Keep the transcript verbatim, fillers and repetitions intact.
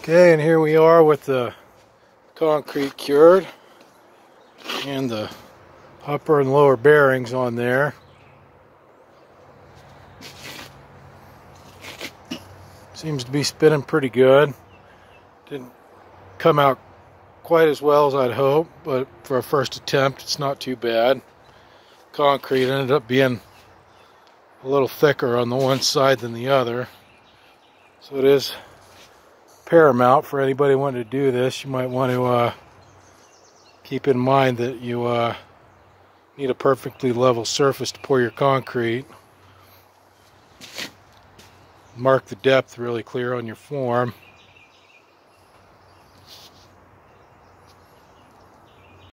Okay, and here we are with the concrete cured and the upper and lower bearings on there. Seems to be spinning pretty good. Didn't come out quite as well as I'd hoped, but for a first attempt it's not too bad. Concrete ended up being a little thicker on the one side than the other, so it is paramount for anybody wanting to do this. You might want to uh, keep in mind that you uh, need a perfectly level surface to pour your concrete. Mark the depth really clear on your form.